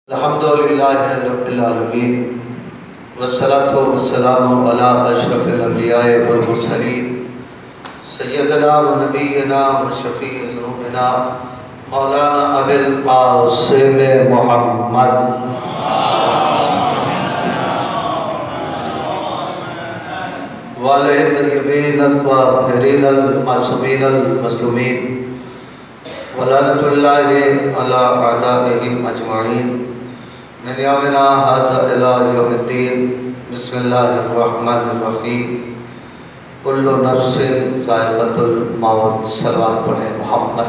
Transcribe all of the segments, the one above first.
अल्हम्दुलिल्लाहि रब्बिल आलमीन वस्सलातु वस्सलामु अला अशरफिल अंबियाए वल मुरसलीन सय्यदना व नबियना व शफीइ ज़ुनूबिना मौलाना अबिल क़ासिम मुहम्मद व अलैहि तय्यबीन अत्ताहिरीन अल-मासूमीन अल-मज़लूमीन व लानतुल्लाहि अला अअदाइहिम अजमईन मिन यौमिना हाज़ा इला यौमिद्दीन। बिस्मिल्लाहिर्रहमानिर्रहीम। कुल्लु नफ्सिन ज़ाइक़तुल मौत। सल्लल्लाहु अलैहि मुहम्मद।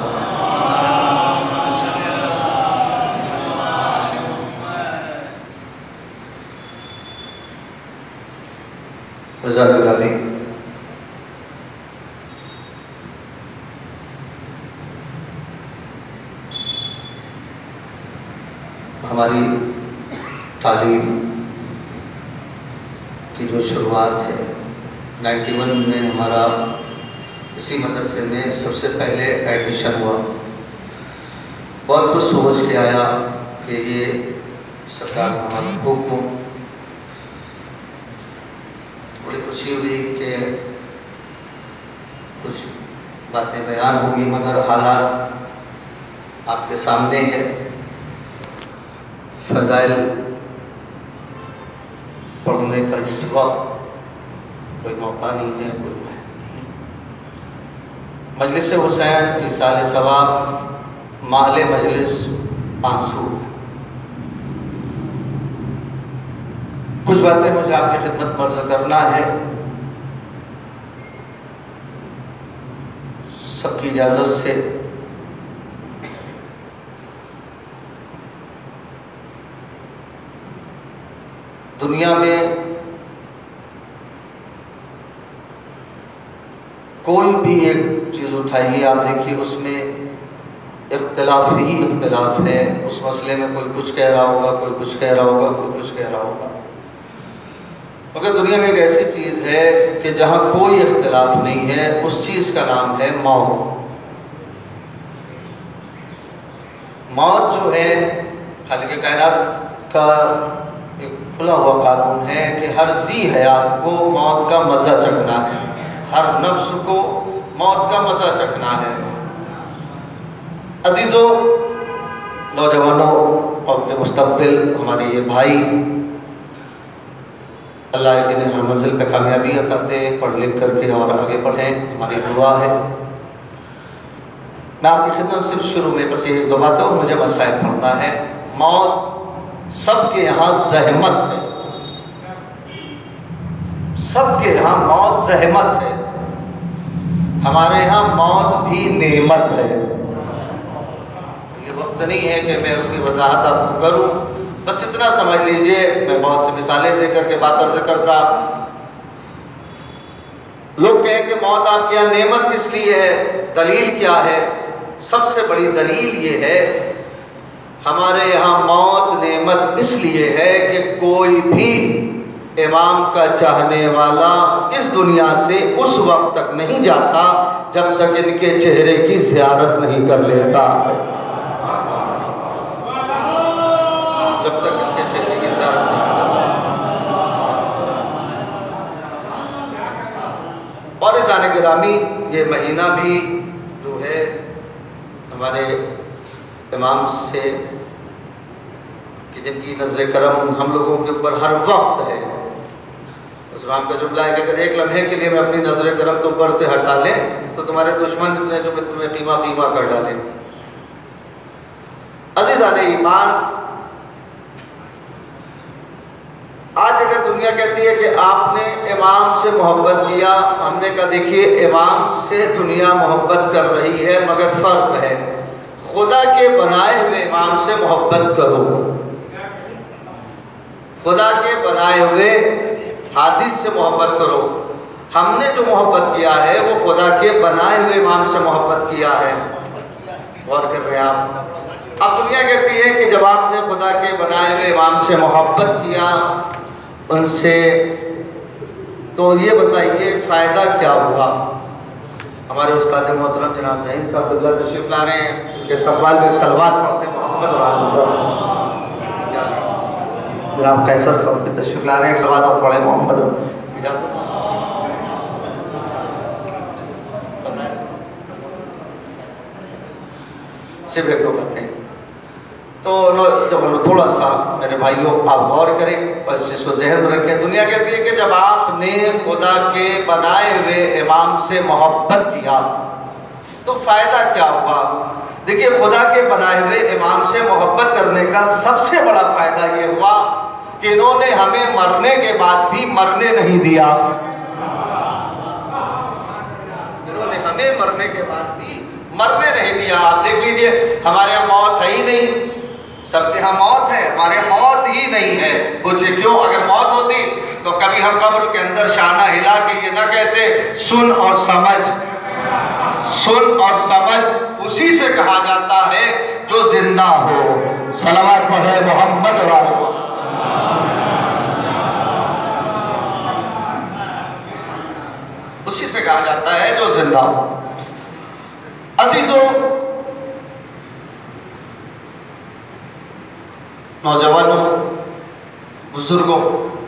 ज़ाकिरानी हमारी तालीम की जो शुरुआत है 91 में हमारा इसी मदरसे में सबसे पहले एडमिशन हुआ। बहुत कुछ सोच के आया कि ये सरकार का हमारा हुक्म, बड़ी खुशी हुई कि कुछ बातें बयान होंगी, मगर हालात आपके सामने है। फ़ज़ाइल पढ़ने का इस वक्त कोई मौका नहीं है। कोई मजलिस हुसैन की साल सवाब माले मजलिस 500। कुछ बातें मुझे आपकी खिदमत में अर्ज़ करना है, सबकी इजाज़त से। दुनिया में कोई भी एक चीज़ उठाइए, आप देखिए उसमें इख्तिलाफ ही इख्तिलाफ है। उस मसले में कोई कुछ कह रहा होगा, कोई कुछ कह रहा होगा, कोई कुछ कह रहा होगा। मगर दुनिया में एक ऐसी चीज़ है कि जहाँ कोई इख्तिलाफ नहीं है, उस चीज़ का नाम है मौत। मौत जो है खालिक कायनात का एक खुला हुआ कानून है कि हर ज़ी हयात को मौत का मज़ा चखना है, हर नफ्स को मौत का मज़ा चखना है। अजीज़ों, नौजवानों और अपने मुस्तक़बिल हमारे ये भाई, अल्लाह इन्हें हर मंजिल पे कामयाबी अता दे, पढ़ लिख करके और आगे बढ़ें, हमारी दुआ है। मैं आपकी खिदमत सिर्फ शुरू में बस ये दो बातों मुझे मसाइल पढ़ना है। मौत सबके यहाँ ज़हमत है, सबके यहाँ मौत ज़हमत है। हमारे यहाँ मौत भी नेमत है। ये वक्त नहीं है कि मैं उसकी वजाहत आपको करूँ, बस इतना समझ लीजिए। मैं बहुत सी मिसालें दे करके बात अर्ज करता। लोग कहें कि मौत आपके यहाँ नेमत किस लिए है, दलील क्या है? सबसे बड़ी दलील ये है, हमारे यहाँ मौत नेमत इसलिए है कि कोई भी इमाम का चाहने वाला इस दुनिया से उस वक्त तक नहीं जाता जब तक इनके चेहरे की ज़ियारत नहीं कर लेता। जब तक इनके चेहरे की ज़ियारत नहीं। और जाने गिरामी, ये महीना भी जो है हमारे इमाम से कि जिनकी नज़र करम हम लोगों के ऊपर हर वक्त है। उस इमाम का जुमला है कि अगर एक लम्हे के लिए मैं अपनी नज़र करम तुम पर से हटा लें तो तुम्हारे दुश्मन इतने जो तुम्हें कीमा कीमा कर डालें। अज़ीज़ान ईमान, आज अगर दुनिया कहती है कि आपने इमाम से मोहब्बत किया, हमने कहा देखिए इमाम से दुनिया मोहब्बत कर रही है, मगर फ़र्क है। खुदा के बनाए हुए इमाम से मोहब्बत करो, खुदा के बनाए हुए हादी से मोहब्बत करो। हमने जो मोहब्बत किया है वो खुदा के बनाए हुए इमाम से मोहब्बत किया है। गौर कर रहे हैं आप? अब दुनिया कहती है कि जब आपने खुदा के बनाए हुए इमाम से मोहब्बत किया उनसे, तो ये बताइए फ़ायदा क्या हुआ? हमारे उस्ताद मोहतरम जनाब ज़हीर साहब तशरीफ़ ला रहे हैं, उनके इस्तक़बाल में सलवात पढ़ते मोहम्मद और जनाब कैसर साहब की तशरीफ ला रहे हैं, एक सवाल और पढ़े मोहम्मद सिर्फ एक दो बातें। तो जब थोड़ा सा मेरे भाइयों आप गौर करें और इस चीज़ को जहन में रखें। दुनिया कहती है कि जब आपने खुदा के बनाए हुए इमाम से मोहब्बत किया तो फ़ायदा क्या हुआ। देखिए, खुदा के बनाए हुए इमाम से मोहब्बत करने का सबसे बड़ा फ़ायदा ये हुआ कि इन्होंने हमें मरने के बाद भी मरने नहीं दिया। इन्होंने हमें मरने के बाद भी मरने नहीं दिया। आप देख लीजिए, हमारे यहाँ मौत है ही नहीं, सबके यहाँ मौत है, हमारे यहाँ मौत ही नहीं है। पूछे क्यों? अगर मौत होती तो कभी हम कब्र के अंदर शाना हिला के ये ना कहते सुन और समझ। सुन और समझ उसी से कहा जाता है जो जिंदा हो। सलावत पढ़े मोहम्मद वाले। उसी से कहा जाता है जो जिंदा हो। अजीजों, नौजवानों, बुजुर्गों,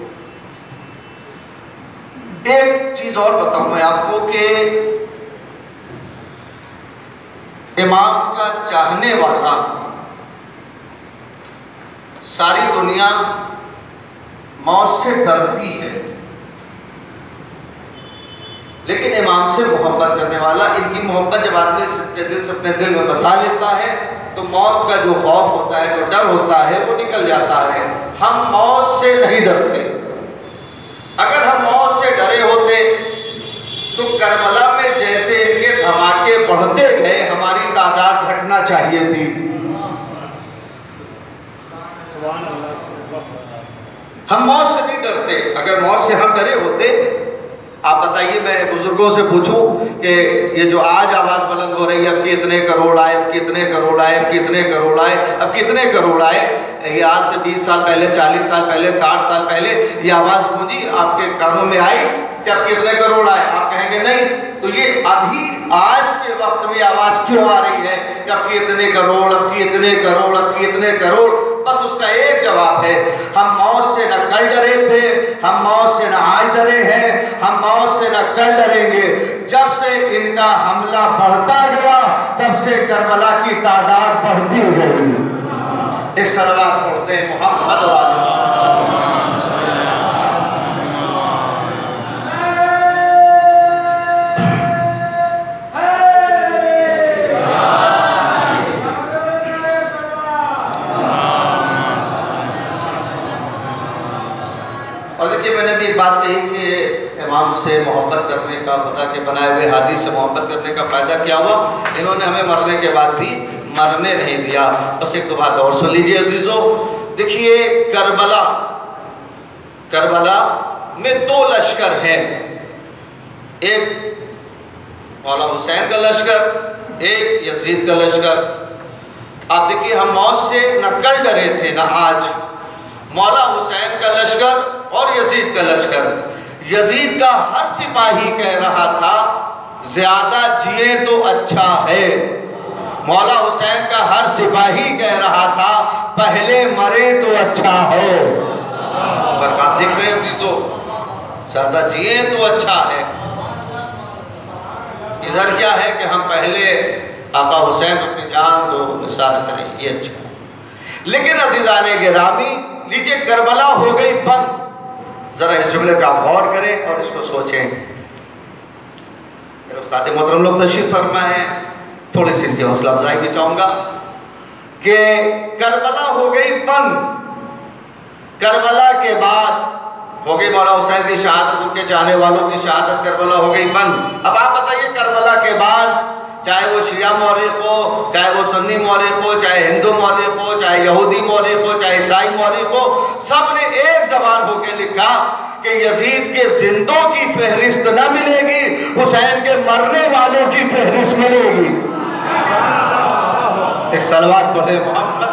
एक चीज और बताऊं मैं आपको कि इमाम का चाहने वाला सारी दुनिया मौत से डरती है, लेकिन इमाम से मोहब्बत करने वाला, इनकी मोहब्बत जब आदमी अपने दिल में बसा लेता है तो मौत का जो खौफ होता है, जो डर होता है, वो निकल जाता है। हम मौत से नहीं डरते। अगर हम मौत से डरे होते तो करबला में जैसे इनके धमाके बढ़ते गए हमारी तादाद घटना चाहिए थी। हम मौत से नहीं डरते। अगर मौत से हम डरे होते, आप बताइए, मैं बुजुर्गों से पूछूं कि ये जो आज आवाज बुलंद हो रही है, अब कितने करोड़ आए, अब कितने करोड़ आए, अब कितने करोड़ आए, अब कितने करोड़ आए, ये आज से 20 साल पहले, 40 साल पहले, 60 साल पहले ये आवाज गूंजी, आपके कानों में आई कि अब कितने करोड़ आए? आप कहेंगे नहीं। तो ये अभी आज के वक्त में आवाज क्यों आ रही है कि अब कितने करोड़, अब कितने करोड़, अब कितने करोड़? बस उसका एक जवाब है, हम मौत से न कल डरे थे, हम मौत से न आज डरे हैं, हम मौत से न कल डरेंगे। जब से इनका हमला बढ़ता गया तब से करबला की तादाद बढ़ती गई। एक सलावत पढ़ते हैं मोहम्मद वाले। बात कही कि इमाम से मोहब्बत करने का, खुदा के बनाए हुए हादी से मोहब्बत करने का फ़ायदा क्या हुआ। इन्होंने हमें मरने के बाद भी मरने नहीं दिया। बस एक दो बात और सुन लीजिए अजीजों। देखिए, करबला में दो लश्कर हैं, एक मौला हुसैन का लश्कर, एक यजीद का लश्कर। आप देखिए, हम मौत से न कल डरे थे न आज। मौला हुसैन का लश्कर और यजीद का लश्कर। यजीद का हर सिपाही कह रहा था ज्यादा जिए तो अच्छा है। मौला हुसैन का हर सिपाही कह रहा था पहले मरे तो अच्छा हो। बस आप देख रहे हैं तो ज्यादा जिए तो अच्छा है। इधर क्या है कि हम पहले आका हुसैन अपनी जान को इशारा करें, ये अच्छा है। लेकिन अज़ीज़ाने गिरामी, लीजिए, करबला हो गई बंद। जरा इस जुमले का आप गौर करें और इसको सोचें। मेरे उस्ताद मोहतरम लोग तशरीफ फरमा है, थोड़ी सी इनकी हौसला अफजाई भी चाहूंगा कि करबला हो गई बंद। करबला के बाद हो गई मौला हुसैन की शहादत, उनके चाहने वालों की शहादत, करबला हो गई बंद। अब आप बताइए, करबला के बाद चाहे वो शिया मौरिख हो, चाहे वो सुन्नी मौरिख हो, चाहे हिंदू मौरिख हो, चाहे यहूदी मौरिख हो, चाहे ईसाई मौरिख हो, सब ने एक जबान होकर लिखा कि यजीद के जिंदों की फहरिस्त न मिलेगी, हुसैन के मरने वालों की फहरिस्त मिलेगी। एक सलवात पढ़े मोहम्मद।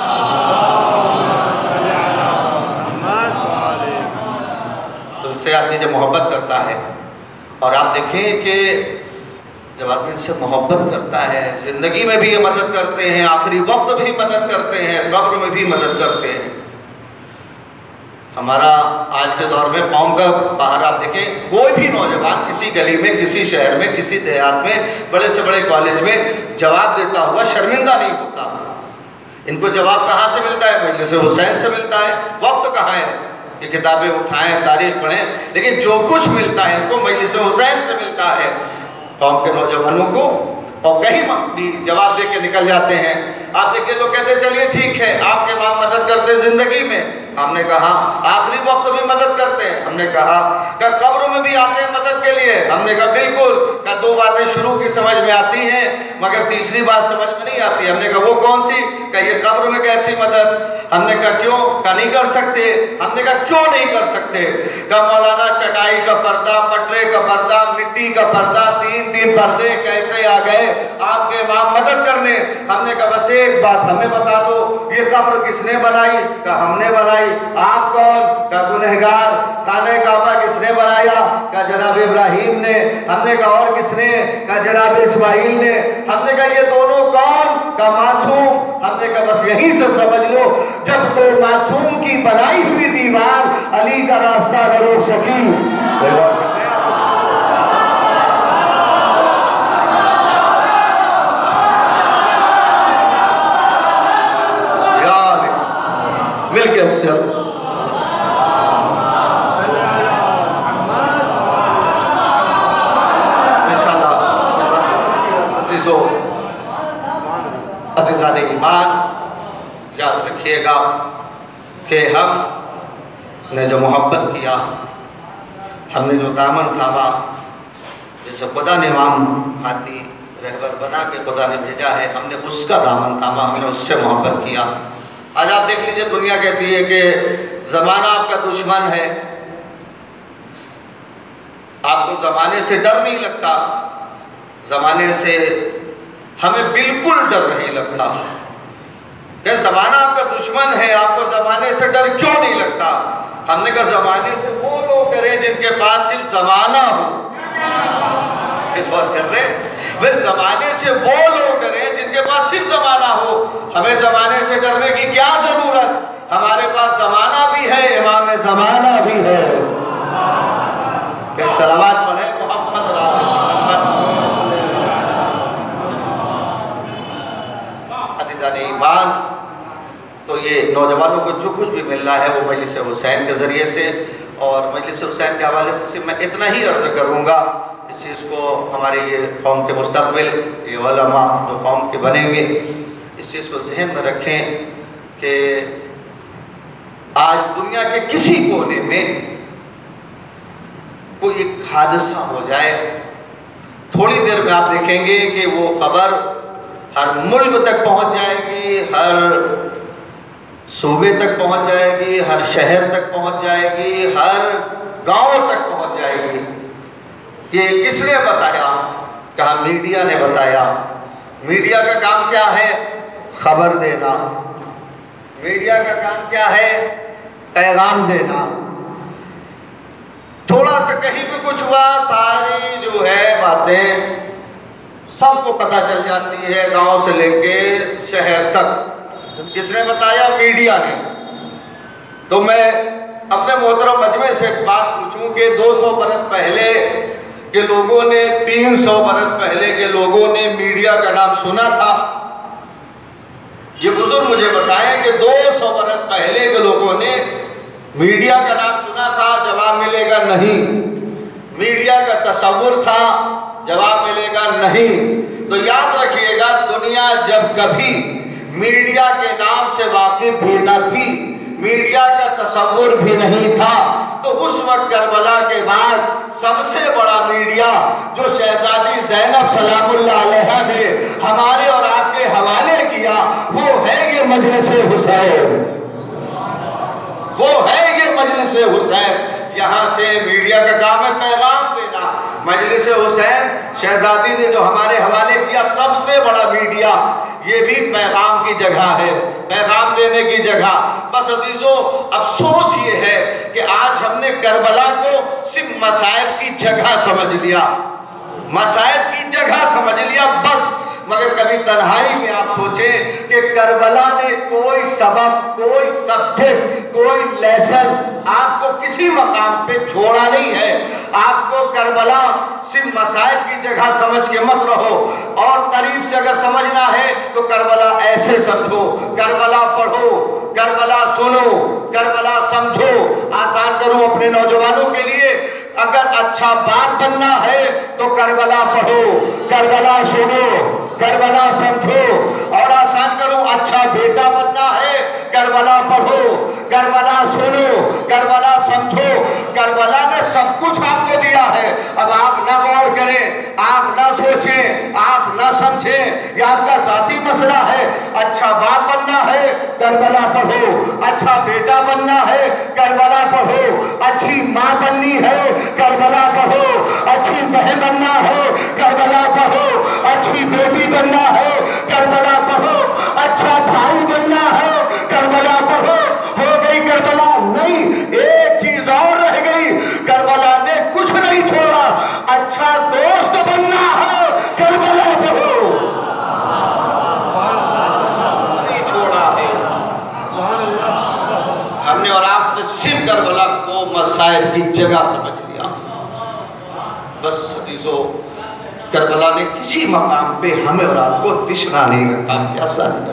तो इससे आदमी जब मोहब्बत करता है, और आप देखें कि जब आदमी इनसे मोहब्बत करता है, जिंदगी में भी ये मदद करते हैं, आखिरी वक्त भी मदद करते हैं, कब्र में भी मदद करते हैं। हमारा आज के दौर में कौम का बाहर आप देखें, कोई भी नौजवान किसी गली में, किसी शहर में, किसी देहात में, बड़े से बड़े कॉलेज में जवाब देता हुआ शर्मिंदा नहीं होता। इनको जवाब कहाँ से मिलता है? मजलिस हुसैन से मिलता है। वक्त कहाँ है कि किताबें उठाएं, तारीख पढ़ें, लेकिन जो कुछ मिलता है इनको मजलिस हुसैन से मिलता है कौम के नौजवानों को, और कहीं भी जवाब दे के निकल जाते हैं। आप देखिए, लोग कहते हैं चलिए ठीक है आपके बाप मदद करते जिंदगी में, हमने कहा आखिरी वक्त भी मदद करते हैं, हमने कहा कब्र में भी आते हैं मदद के लिए, हमने कहा बिल्कुल, का दो बातें शुरू की समझ में आती हैं मगर तीसरी बात समझ में नहीं आती। हमने कहा वो कौन सी? का ये कब्र में कैसी मदद? हमने कहा क्यों? का नहीं कर सकते। हमने कहा क्यों नहीं कर सकते? का मौलाना चटाई का पर्दा, पटरे का पर्दा, मिट्टी का पर्दा, तीन तीन पर्दे कैसे आ गए आपके बाप मदद करने? हमने कहा बस एक बात हमें बता दो, ये कब्र किसने बनाई? का हमने बनाई। आप कौन? का गुनहगार। खाने काबा किसने बनाया? का जनाब इब्राहिम ने। हमने कहा और किसने? का जनाब इस्माइल ने। हमने कहा ये दोनों कौन? का मासूम। हमने कहा बस यहीं से समझ लो, जब तो मासूम की बनाई हुई दीवार अली का रास्ता न रोक सकी। मिलके अधिकारी ईमान याद रखिएगा कि हमने जो मोहब्बत किया, हमने जो दामन थामा, जैसे खुदा ने इमाम हाथी रहबर बना के खुदा ने भेजा है, हमने उसका दामन थामा, हमने उससे मोहब्बत किया। आज आप देख लीजिए, दुनिया कहती है कि ज़माना आपका दुश्मन है, आपको ज़माने से डर नहीं लगता। ज़माने से हमें बिल्कुल डर नहीं लगता। क्या ज़माना आपका दुश्मन है, आपको ज़माने से डर क्यों नहीं लगता? हमने कहा ज़माने से वो लोग करें जिनके पास सिर्फ ज़माना हो। कर रहे वे ज़माने से वो लोग करें जिनके पास सिर्फ ज़माना हो। हमें ज़माने से डरने की क्या ज़रूरत? हमारे पास ज़माना भी है, इमाम ज़माना भी है। सलावत पढ़े मोहम्मद अदीदान ईमान। तो ये नौजवानों को जो कुछ भी मिल रहा है वो मजलिस हुसैन के ज़रिए से, और मजलिस हुसैन के हवाले से मैं इतना ही अर्ज़ करूँगा, इस चीज़ को हमारे ये कौम के मुस्तक़बिल, ये उलमा जो कौम के बनेंगे, इस चीज़ को जहन में रखें कि आज दुनिया के किसी कोने में कोई एक हादसा हो जाए, थोड़ी देर में आप देखेंगे कि वो खबर हर मुल्क तक पहुंच जाएगी, हर सूबे तक पहुंच जाएगी, हर शहर तक पहुंच जाएगी, हर गांव तक पहुंच जाएगी। ये किसने बताया? कहा मीडिया ने बताया। मीडिया का काम क्या है? खबर देना। मीडिया का काम क्या है? पैगाम देना। थोड़ा सा कहीं भी कुछ हुआ, सारी जो है बातें सबको पता चल जाती है, गांव से लेके शहर तक। किसने बताया? मीडिया ने। तो मैं अपने मोहतरम मजमे से एक बात पूछूं कि 200 बरस पहले के लोगों ने, 300 बरस पहले के लोगों ने मीडिया का नाम सुना था? ये बुजुर्ग मुझे बताएं कि 200 बरस पहले के लोगों ने मीडिया का नाम सुना था? जवाब मिलेगा नहीं। मीडिया का तसव्वुर था? जवाब मिलेगा नहीं। तो याद रखिएगा, दुनिया जब कभी मीडिया के नाम से वाकिफ भी न थी, मीडिया का तसव्वुर भी नहीं था, तो उस वक्त करबला के बाद सबसे बड़ा मीडिया जो शहजादी ज़ैनब सलामुल्लाह अलैहा ने हमारे और आपके हवाले किया, वो है ये मजलिस हुसैन। वो है ये मजलिस हुसैन। यहाँ से मीडिया का काम है पैगाम देना। मजलिस हुसैन शहजादी ने जो हमारे हवाले किया, सबसे बड़ा मीडिया, ये भी पैगाम की जगह है, पैगाम देने की जगह। बस अजीजों, अफसोस ये है कि आज हमने करबला को सिर्फ मसाइब की जगह समझ लिया, मसाइब की जगह समझ लिया। बस मगर कभी तन्हाई में आप सोचें कि करबला ने कोई सबक, कोई सब्जेक्ट, कोई लेसन आपको किसी मकाम पे छोड़ा नहीं है। आपको करबला सिर्फ मसाइब की जगह समझ के मत रहो, और करीब से अगर समझना है तो करबला ऐसे समझो, करबला पढ़ो, करबला सुनो, करबला समझो। आसान करूं अपने नौजवानों के लिए, अगर अच्छा बाप बनना है तो करबला पढ़ो, करबला सुनो, करबला समझो। और आसान करूं, अच्छा बेटा बनना है, करबला पढ़ो, करबला सुनो, करबला समझो। करबला ने सब कुछ आपको दिया है। अब आप ना गौर करें, आप ना सोचें, आप ना समझें, यह आपका जाती मसला है। अच्छा बाप बनना है, करबला पढ़ो, अच्छा बेटा बनना है, करबला पढ़ो, अच्छी माँ बननी है, करबला पढ़ो, अच्छी बहन बनना है, करबला पढ़ो, अच्छी बेटी बनना है, करबला पढ़ो, अच्छा भाई बनना है, करबला पढ़ो। हो गई करबला? नहीं, एक चीज और रह गई, करबला ने कुछ नहीं छोड़ा, अच्छा दोस्त बनना है, करबला पढ़ो। नहीं छोड़ा है हमने, और आपने सिर्फ करबला को मसाइब की जगह समझ लिया। बस हदीसों, करबला ने किसी मकाम पे हमें और आपको तिश्ना नहीं रखा। क्या सारी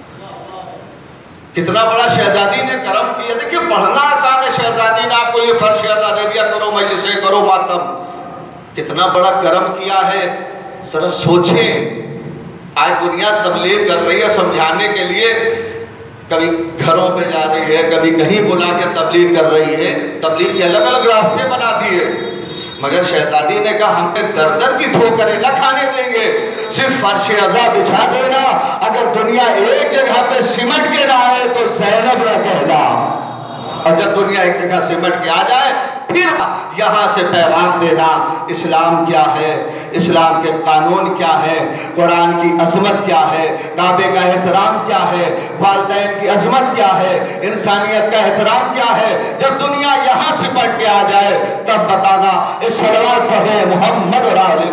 कितना बड़ा शहजादी ने करम किया। देखिए पढ़ना आसान है, शहजादी ने आपको ये फर्श अदा दे दिया, करो मजलिसे, करो मातम। कितना बड़ा करम किया है, जरा सोचें। आज दुनिया तबलीग कर रही है समझाने के लिए, कभी घरों पे जा रही है, कभी कहीं बुला के तबलीग कर रही है, तबलीग के अलग अलग रास्ते बना दिए। मगर शहजादी ने कहा हम पे दर दर की ठोकरें न खाने देंगे, सिर्फ फर्श अज़ा बिछा देना। अगर दुनिया एक जगह पे सिमट के ना आए तो ज़ैनब न कहना, और जब दुनिया एक जगह सिमट के आ जाए फिर यहाँ से पैगाम देना, इस्लाम क्या है, इस्लाम के कानून क्या है, कुरान की अजमत क्या है, काबे का एहतराम क्या है, वालिदैन की अजमत क्या है, इंसानियत का एहतराम क्या है। जब दुनिया यहाँ सिमट के आ जाए तब बताना, इस सलवात पढ़े मोहम्मद और आले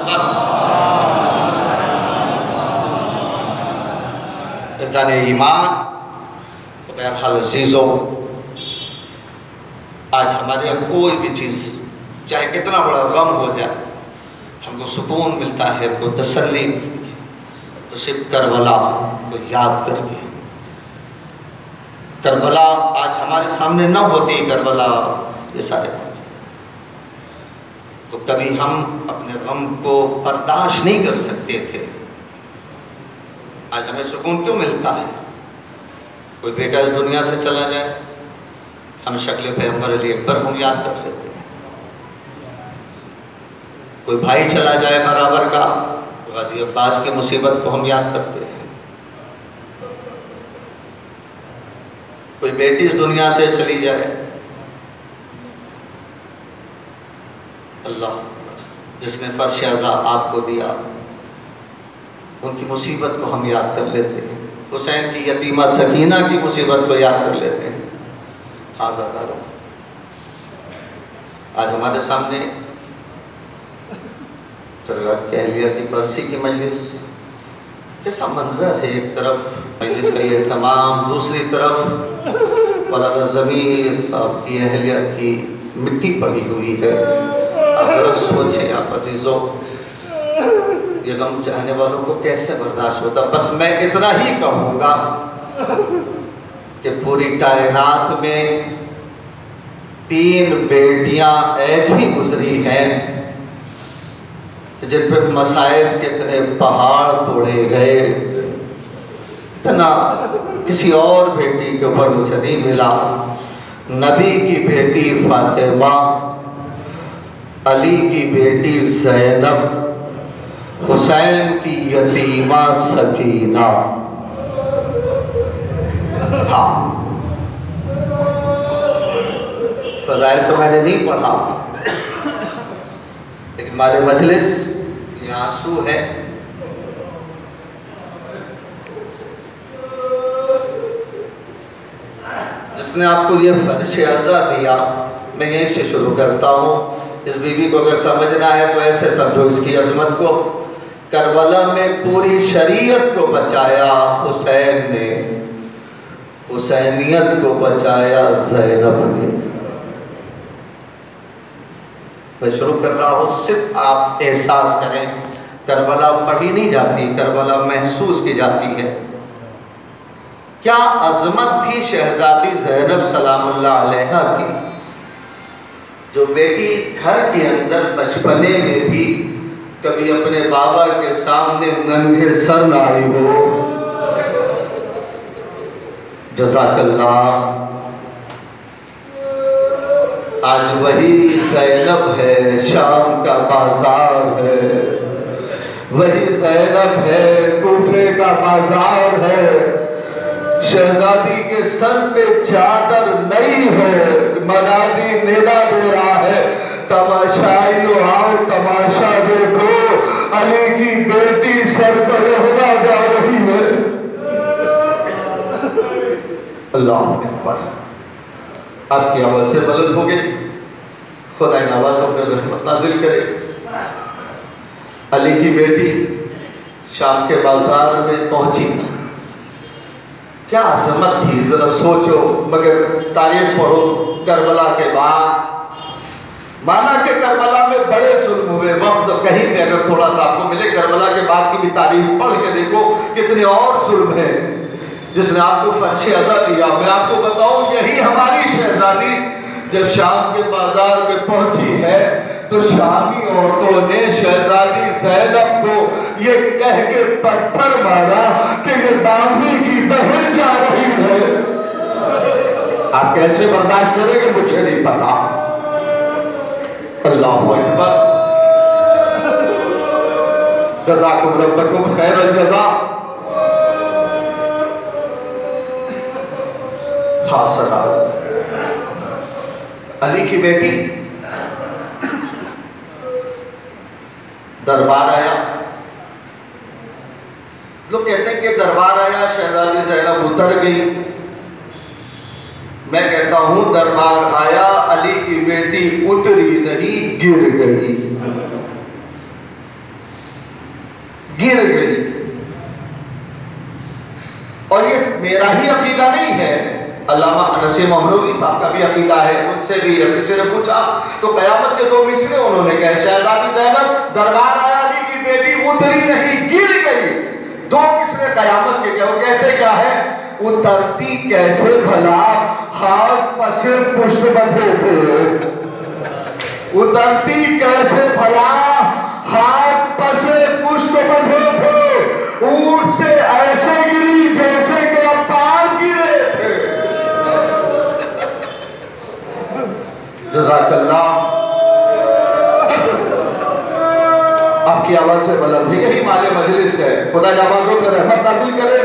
मोहम्मद जाने ईमान। तो बहरहाल अज़ीज़ों, आज हमारे यहाँ कोई भी चीज़ चाहे कितना बड़ा गम हो जाए, हमको सुकून मिलता है, हमको तसल्ली मिलती है, तो सिर्फ करबला को याद करके। करबला आज हमारे सामने न होती, करबला ये सारे, तो कभी हम अपने गम को बर्दाश्त नहीं कर सकते थे। आज हमें सुकून क्यों मिलता है? कोई बेटा इस दुनिया से चला जाए, हम शक्ल पैगंबर अली अकबर को याद कर लेते हैं। कोई भाई चला जाए बराबर का, गाजी अब्बास की मुसीबत को हम याद करते हैं। कोई बेटी इस दुनिया से चली जाए, अल्लाह जिसने फर्श अज़ा आपको दिया, उनकी मुसीबत को हम याद कर लेते हैं। हुसैन की यतीमा सकीना की मुसीबत को याद कर लेते हैं। आज हमारे सामने अहलिया की बरसी की मजलिस, कैसा मंजर है। एक तरफ मजलिस का ये तमाम, दूसरी तरफ मौलाना ज़मीर साहब की अहलिया की मिट्टी पड़ी हुई है। अगर सोचें आप अजीज़ों, ये गम चाहने वालों को कैसे बर्दाश्त होता। बस मैं इतना ही कहूँगा कि पूरी कायनात में 3 बेटियां ऐसी गुजरी हैं जिन पर मसाइब के इतने पहाड़ तोड़े गए, इतना किसी और बेटी के ऊपर मुझे नहीं मिला। नबी की बेटी फातिमा, अली की बेटी ज़ैनब, हुसैन की यतीमा सकीना। हाँ, फज़ाइल तो मैंने नहीं पढ़ा, लेकिन हमारे मजलिस ये आंसू है। जिसने आपको ये फर्श अज़ा दिया, मैं यहीं से शुरू करता हूँ। इस बीवी को अगर समझना है तो ऐसे समझो इसकी अजमत को। करबला में पूरी शरीयत को बचाया हुसैन ने, हुसैनियत को बचाया ज़ैनब ने। मैं शुरू कर रहा हूँ, सिर्फ आप एहसास करें, करबला पढ़ी नहीं जाती, करबला महसूस की जाती है। क्या अजमत थी शहजादी ज़ैनब सलामुल्लाह अलैहा की, जो बेटी घर के अंदर बचपने में भी कभी अपने बाबा के सामने नंगे सर न आई हो। जज़ाकल्लाह। आज वही ज़ैनब है, शाम का बाजार है, वही ज़ैनब है, कूफे का बाजार है। शहजादी के सर पे चादर नहीं है, मनादी निदा दे रहा है, तमाशाइयों आओ तमाशा देखो, अली की बेटी सर पर होगा जा रही है। अल्लाह अकबर। आपकी आवाज़ से बुलंद हो गई, खुदा इन आवाज़ों पर रहमत नाज़िल करे। अली की बेटी शाम के बाजार में पहुंची, क्या अजमत थी जरा सोचो। मगर तारीख पढ़ो करबला के बाद, माना कि करबला में बड़े जुल्म हुए, वक्त कहीं पे अगर थोड़ा सा आपको मिले करबला के बाद की भी तारीख पढ़ के देखो कितने और जुल्म है जिसने आपको फर्श अदा दिया। मैं आपको बताऊं, यही हमारी शहजादी जब शाम के बाजार में पहुंची है तो शामी औरतों ने शहजादी ज़ैनब को ये कह के पत्थर मारा कि ये दादी की बहन जा रही है। आप कैसे बर्दाश्त करेंगे मुझे नहीं पता। अल्लाह अकबर। जज़ाकुम रब्बकुम खैरल जज़ा। हाँ सदा अली की बेटी दरबार आया। लोग कहते हैं कि दरबार आया, शहजादी ज़ैनब उतर गई। मैं कहता हूं दरबार आया, अली की बेटी उतरी नहीं, गिर गई, गिर गई। और ये मेरा ही अकीदा नहीं है, अल्लामा नसीम महमूदी साहब का भी अकीदा है। उनसे भी किसी ने पूछा तो कयामत के दो मिसरे उन्होंने कहे, शहजादी ज़ैनब दरबार आया, अली की बेटी उतरी नहीं, गिर गई। दो मिसरे कयामत के क्या, वो कहते क्या है, उतरती कैसे भला, हाथ पसे पुष्ट बंधे थे। उतरती कैसे भला, हाथ पसे पुष्ट बंधे थे, ऊंट से ऐसे गिरी जैसे कि अब्बास गिरे थे। जज़ाकल्लाह। आपकी आवाज से बुलंद है, यही माले मजलिस है। खुदा नवाजों पर रहमत नाज़िल करे।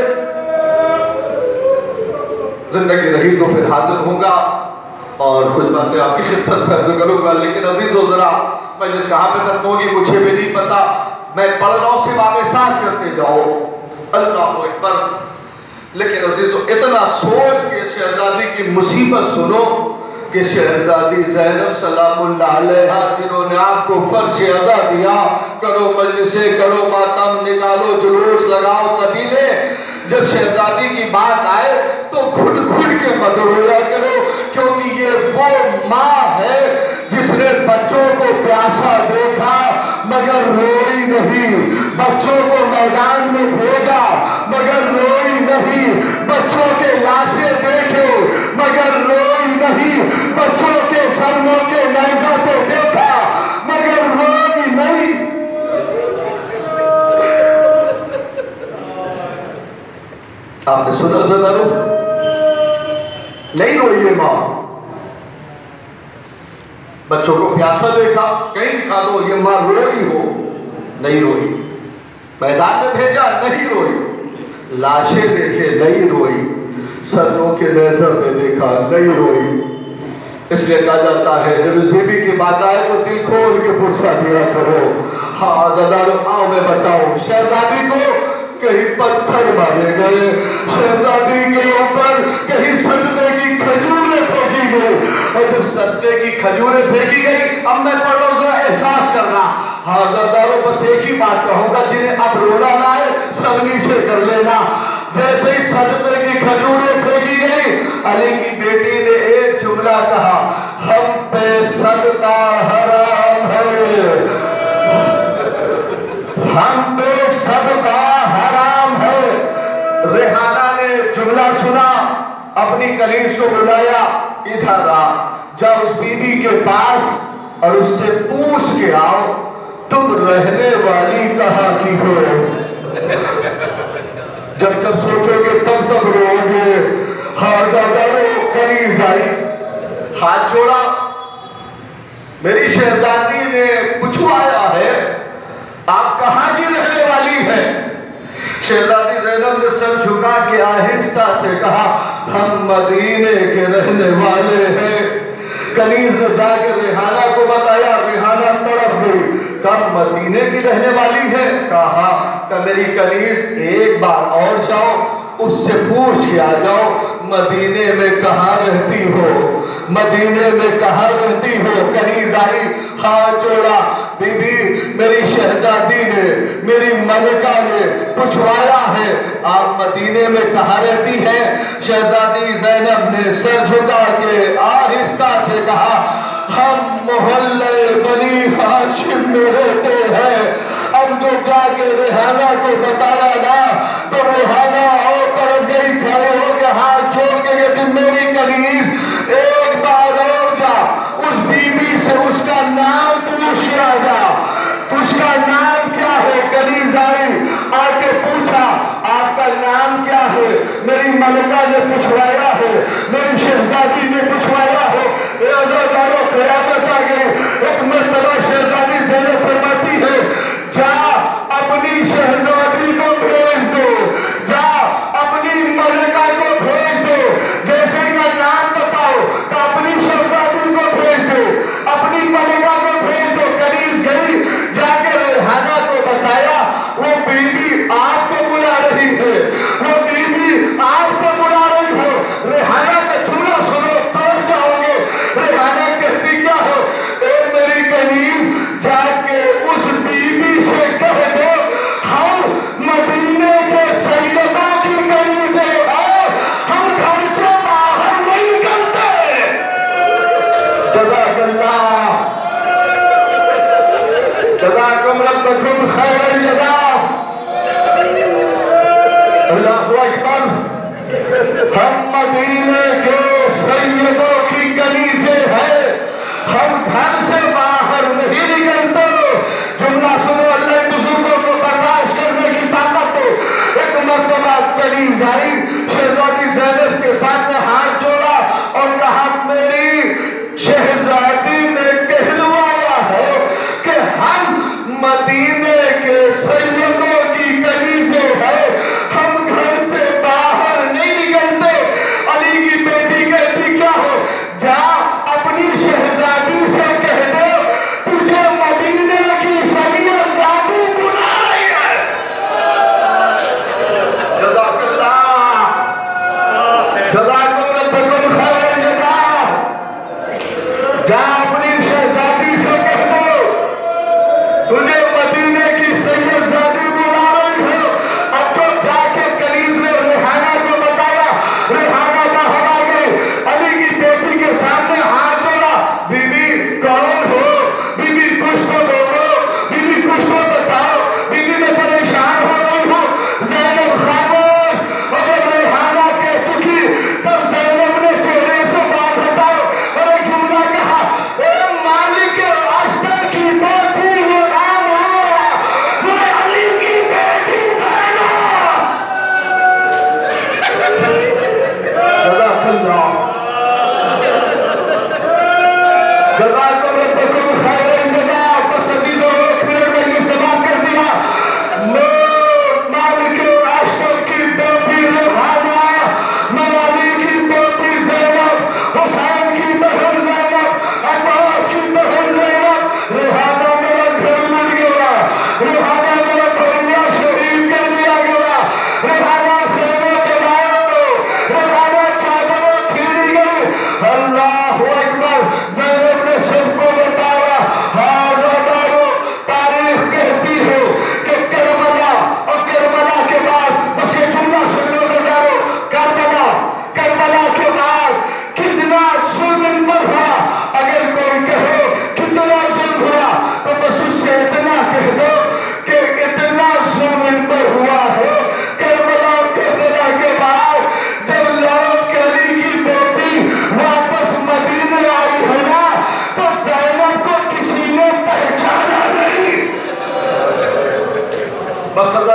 जिंदगी रही तो फिर हाजिर होगा और कुछ बातें आपकी खिदमत में करूंगा। लेकिन अजीजों जरा मजलिस कहाँ पे तक होगी मुझे भी नहीं पता। मैं पढ़ रहा हूँ, सिर्फ आप एहसास करते जाओ। अल्लाह अकबर। लेकिन अजीजों इतना सोच के शहजादी की मुसीबत सुनो कि शहजादी ज़ैनब सलामुल्लाह अलैहा, जिन्होंने आपको फर्श अदा दिया, करो मजलिसे, करो मातम, निकालो जुलूस, लगाओ सबीले, जब शहजादी की बात आए तो घुट घुट के मत रोया करो, क्योंकि ये वो माँ है जिसने बच्चों को प्यासा देखा मगर रोई नहीं, बच्चों को मैदान में भेजा मगर रोई नहीं, बच्चों के लाशें देखे मगर रोई नहीं, बच्चों के सरनों के नेज़ा को देखा मगर रोई नहीं। आपने सुना था ना, नहीं रोई है मां। बच्चों को प्यासा देखा, कहीं दिखा दो ये मां रोई हो, नहीं रोई। मैदान में भेजा, नहीं रोई। लाशें देखे, नहीं रोई। सरनों के नेज़र में देखा, नहीं रोई। इसलिए कहा जाता है जब इस बीबी की बात आए तो दिल खोल के पुरसा दिया करो। हाँ ज़दारो, आओ मैं बताऊं, शहजादी को कहीं पत्थर मारे गए, शहजादी के ऊपर कहीं सजदे की खजूरें फेंकी गई, और जब सदके की खजूरें फेंकी गई। अब मैं पढ़ रहा हूं, जरा एहसास करना। हाजरदारों, बस एक ही बात कहूंगा, जिन्हें अब रोना ना आए सब नीचे कर लेना। जैसे ही सदके की खजूरें फेंकी गई, अली की बेटी ने एक जुमला कहा, हम पे सदका हराम है, हम पे सदका हराम है। रेहाना ने जुमला सुना, अपनी कलीस को बुलाया, इधर आ, जाओ उस बीबी के पास और उससे पूछ के आओ, तुम रहने वाली कहाँ की हो। जब जब सोचोगे तब तब रोओगे। हाजरदारों, कलीस आई, हाथ जोड़ा, मेरी शहजादी ने पूछवाया है, आप कहाँ की रहने वाली है। शहजादी ज़ैनब ने सर झुका के आहिस्ता से कहा, हम मदीने के रहने वाले हैं। कनीज ने जाकर रेहाना को बताया, रेहाना तड़प गई, कब मदीने की रहने वाली है। कहा मेरी कनीज एक बार और जाओ, उससे पूछ के आ जाओ, मदीने में कहाँ रहती हो, मदीने में कहाँ रहती हो। कनीज आई, हाथ जोड़ा, बीबी मेरी शहजादी ने, मेरी मलिका ने पूछवाया है, आप मदीने में कहाँ रहती है। शहजादी ज़ैनब ने सर झुका के आहिस्ता से कहा, हम मोहल्ले बनी हाशिम में रहते हैं। अब जो जाके रेहाना को बताया ना, तो रेहाना और तरफ गई, खड़े हो के हाथ जोड़ के कहती, मेरी कनीज एक बार और जा, उस बीबी से उसका नाम पूछ के आ जा, उसका नाम क्या है। कनीज आई, आके पूछा, आपका नाम क्या है। मेरी मलिका ने पूछवाया है, मेरी शहजादी ने पूछवाया है। क़यामत आ गई। एक मर्तबा शहजादी ज़ैनब फरमाती है, जा अपनी शहजादी को भेज दो, जा अपनी मलिका को भेज दो, जैसे का नाम बताओ तो अपनी शहजादी को भेज दो, अपनी मलिका को भेज दो। कनीज गई, जाकर रेहाना को बताया, वो बीबी आपको बुला रही है, वो बीबी आपको बुला रही हो। रेहाना का जुमला सुनो, तोड़ जाओगे। रेहाना कहती क्या हो, ए मेरी कनीज, जाके उस बीबी से कह दो, हम मदीने के सैयदों की कनीज है, हम घर से बाहर नहीं निकलते। जज़ाकल्लाह, जज़ाकुम रब्बुकुम खैरल जज़ा। अल्लाहु अकबर। हम मदीने के सैयदों की कनीज़े हैं, हम घर से बाहर नहीं निकलते। जुमला सुनो, अल्लाह बुजुर्गों को बर्दाश्त करने की ताकत दो। एक मर्तबा कनीज़ आई, शहजादी ज़ैनब के सामने हाथ जोड़ा और कहा, मेरी शहजादी ने कहलवाया है कि हम मदीने के सैयदों की कनीज़े हैं, हम घर से बाहर नहीं निकलते। अली की बेटी कहती क्या हो, जा अपनी शहजादी से कह दो, तुझे मदीने की शहजादी बुला रही है। जज़ाकल्लाह, जज़ाकुम रब्बुकुम खैरल जज़ा। जा अपनी शहजादी से कह दो, तुझे मदीने की शहजादी बुला रही है। अब तो जाके कनीज ने रेहाना को बताया, रेहाना बाहर आ गई, अली की बेटी के सामने हाथ जोड़ा, बीबी कौन हो, बीबी कुछ तो बोलो, बीबी कुछ तो बताओ, बीबी मैं परेशान हो गई हूँ। ज़ैनब खामोश। और जब रेहाना कह चुकी, तब ज़ैनब ने चेहरे से बात हटाओ और एक जुमला कहा, ए मालिक अश्तर की बेटी ये नाम आया, वो अली की बेटी ज़ैनब। जज़ाकल्लाह, जज़ाकुम रब्बुकुम खैरल जज़ा। बस अजीज़ों, एक मिनट में इस्तेमाल कर दिया। मालिक अश्तर की बेटी रेहाना, मैं अली की बेटी ज़ैनब, हुसैन की बहन ज़ैनब, अब्बास की बहन ज़ैनब। रेहाना मेरा घर लुट गया, रेहाना मेरा भैया शहीद कर दिया गया, रेहाना खेमे जलाया तो, रेहाना चादरों छीनी गई। अल्लाहु अकबर।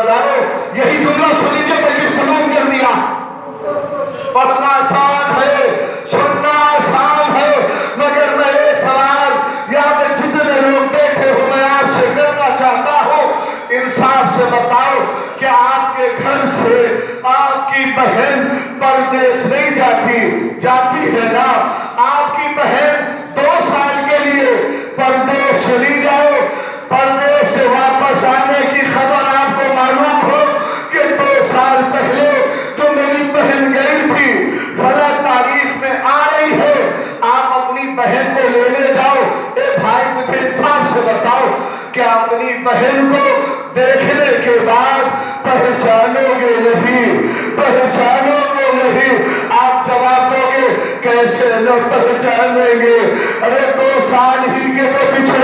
दादारो यही जुमला सुन लीजिए, मजलिस तमाम कर दिया। पढ़ना आसान है, सुनना आसान है, मगर मैं ये सवाल यहाँ पे जितने लोग बैठे हो मैं आपसे करना चाहता हूँ, इंसाफ से बताओ कि आपके घर से आपकी बहन परदेश नहीं जाती? जाती है ना? आपकी बहन 2 साल के लिए परदेश चली जाए, परदेश से वापस आने की खबर आपको मालूम हो कि 2 साल पहले जो मेरी बहन गई थी फला तारीख में आ रही है, आप अपनी बहन को लेने जाओ। ए भाई मुझे इंसाफ से बताओ कि अपनी बहन को देखने के बाद पहचानोगे नहीं? पहचानोगे नहीं? आप जवाब दोगे कैसे न पहचानेंगे? अरे 2 साल ही के तो पीछे